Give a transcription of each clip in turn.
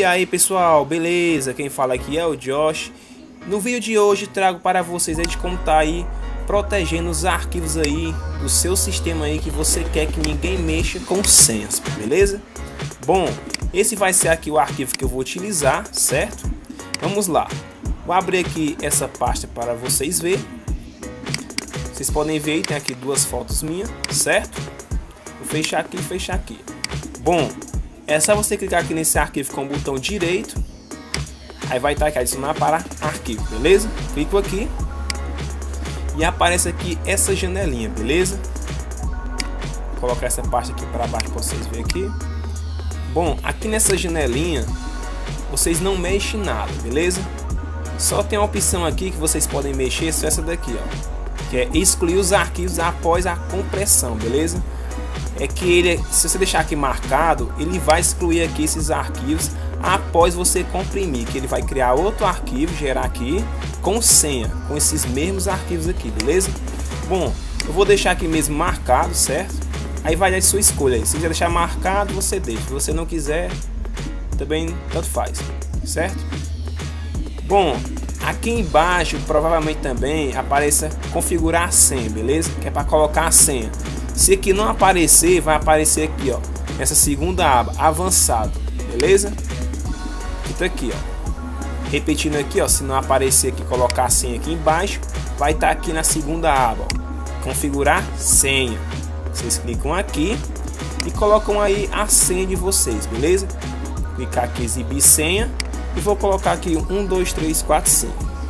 E aí pessoal, beleza? Quem fala aqui é o Josh. No vídeo de hoje trago para vocês de como tá aí protegendo os arquivos aí do seu sistema aí que você quer que ninguém mexa com senhas, beleza? Bom, esse vai ser aqui o arquivo que eu vou utilizar, certo? Vamos lá. Vou abrir aqui essa pasta para vocês verem. Vocês podem ver, tem aqui duas fotos minhas, certo? Vou fechar aqui e fechar aqui. Bom, é só você clicar aqui nesse arquivo com o botão direito. Aí vai estar aqui adicionar para arquivo, beleza? Clico aqui e aparece aqui essa janelinha, beleza? Vou colocar essa pasta aqui para baixo para vocês verem aqui. Bom, aqui nessa janelinha vocês não mexem nada, beleza? Só tem uma opção aqui que vocês podem mexer, só essa daqui, ó, que é excluir os arquivos após a compressão, beleza? É que ele, se você deixar aqui marcado, ele vai excluir aqui esses arquivos após você comprimir, que ele vai criar outro arquivo, gerar aqui com senha, com esses mesmos arquivos aqui, beleza? Bom, eu vou deixar aqui mesmo marcado, certo? Aí vai dar sua escolha aí. Se quiser deixar marcado, você deixa. Se você não quiser, também tanto faz, certo? Bom, aqui embaixo provavelmente também apareça configurar a senha, beleza? Que é para colocar a senha. Se aqui não aparecer, vai aparecer aqui, ó, nessa segunda aba, avançado, beleza? Então aqui, ó, repetindo aqui, ó, se não aparecer aqui, colocar a senha aqui embaixo, vai estar aqui na segunda aba, ó, configurar senha. Vocês clicam aqui e colocam aí a senha de vocês, beleza? Clicar aqui exibir senha e vou colocar aqui 1, 2, 3, 4, 5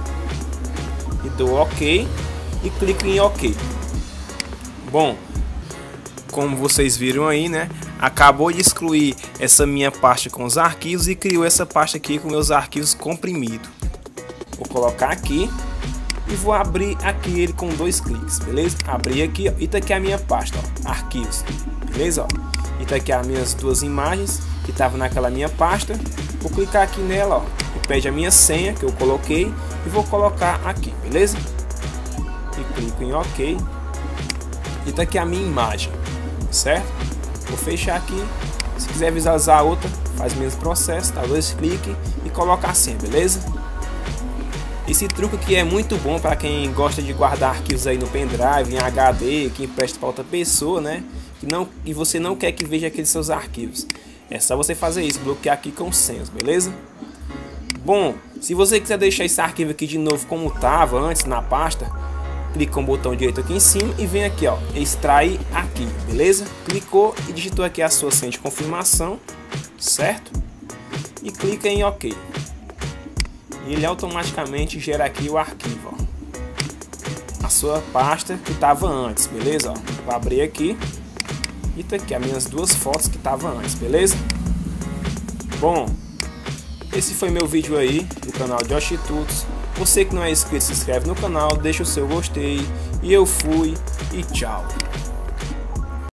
e dou OK e clico em OK. Bom, como vocês viram aí, né, acabou de excluir essa minha pasta com os arquivos e criou essa pasta aqui com meus arquivos comprimidos. Vou colocar aqui e vou abrir aqui ele com dois cliques, beleza? Abrir aqui, ó, e tá aqui a minha pasta, ó, arquivos, beleza? Ó, e tá aqui as minhas duas imagens que estavam naquela minha pasta. Vou clicar aqui nela, ó, e pede a minha senha que eu coloquei e vou colocar aqui, beleza? E clico em OK. E tá aqui a minha imagem, certo? Vou fechar aqui. Se quiser visualizar a outra, faz o mesmo processo, dá dois cliques e coloca a senha, beleza? Esse truque aqui é muito bom para quem gosta de guardar arquivos aí no pendrive, em HD, que empresta para outra pessoa, né? E você não quer que veja aqueles seus arquivos. É só você fazer isso, bloquear aqui com senhas, beleza? Bom, se você quiser deixar esse arquivo aqui de novo como estava antes na pasta, clica com o botão direito aqui em cima e vem aqui, ó, extrair aqui, beleza? Clicou e digitou aqui a sua senha de confirmação, certo? E clica em OK. E ele automaticamente gera aqui o arquivo, ó, a sua pasta que estava antes, beleza? Ó, vou abrir aqui e tá aqui as minhas duas fotos que estavam antes, beleza? Bom, esse foi meu vídeo aí do canal Josh Tutos. Você que não é inscrito, se inscreve no canal, deixa o seu gostei e eu fui e tchau.